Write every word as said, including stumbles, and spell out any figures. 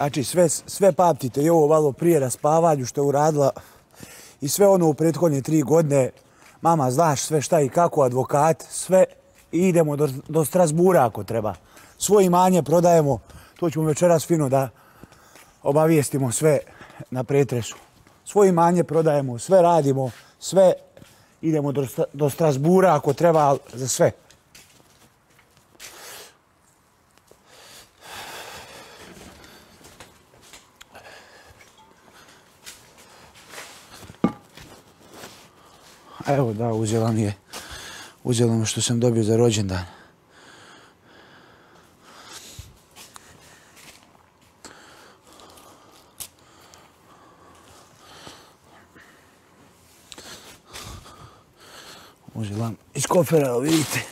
Znači, sve, sve pamtite i ovo malo prije na spavanju što je uradila i sve ono u prethodne tri godine. Mama, znaš sve šta i kako, advokat, sve. I idemo do, do Strasbura ako treba. Svoje imanje prodajemo, to ćemo večeras fino da obavijestimo sve na pretresu. Svoje imanje prodajemo, sve radimo, sve idemo do, do Strasbura ako treba, za sve. Evo da, uzela mi je, uzela mi što sam dobio za rođendan. Uzela iz kofera, vidite.